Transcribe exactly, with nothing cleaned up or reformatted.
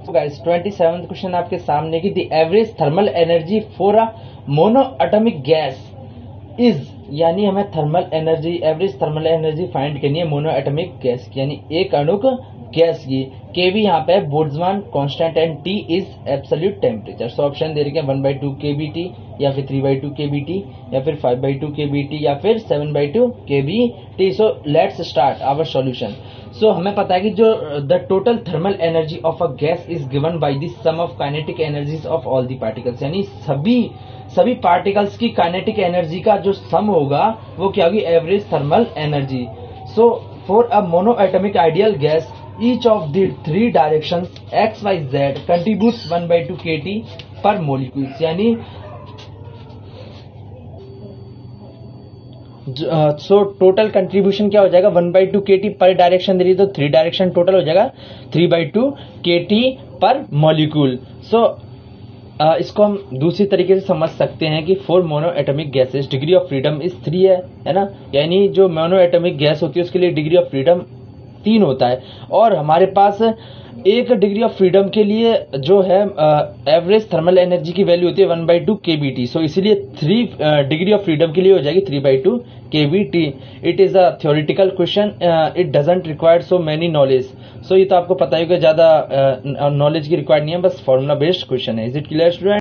Guys twenty seventh question आपके सामने की the average thermal energy for a mono atomic gas is, यानी हमें thermal energy average thermal energy find करनी है मोनो एटॉमिक गैस की, यानी एक अणुक गैस की। के वी यहाँ पे Boltzmann constant and T is absolute temperature. So option दे रखे हैं one by two K B T, या फिर three by two K B T, या फिर five by two K B T, या फिर seven by two K B T. So let's start our solution. So हमें पता है कि जो the total thermal energy of a gas is given by the sum of kinetic energies of all the particles, यानी सभी सभी particles की kinetic energy का जो सम होगा वो क्या होगी, average thermal energy. So for a mono atomic ideal gas each of the three directions x y z contributes one by two k t per molecules, यानी सो टोटल कंट्रीब्यूशन क्या हो जाएगा, one by two K T per direction दे रही है तो three direction total हो जाएगा three by two K T per molecule. So इसको हम दूसरी तरीके से समझ सकते हैं कि for mono atomic gases degree of freedom is three है है ना, यानी जो मोनो एटॉमिक गैस होती है उसके लिए डिग्री ऑफ फ्रीडम तीन होता है, और हमारे पास एक डिग्री ऑफ फ्रीडम के लिए जो है एवरेज थर्मल एनर्जी की वैल्यू होती है one by two K B T. So इसीलिए थ्री डिग्री ऑफ फ्रीडम के लिए हो जाएगी three by two K B T. It is a theoretical question, it doesn't require so many knowledge. So ये तो आपको पता है कि ज्यादा नॉलेज uh, की रिक्वायर्ड नहीं है, बस फॉर्मूला बेस्ड क्वेश्चन है। Is it clear student?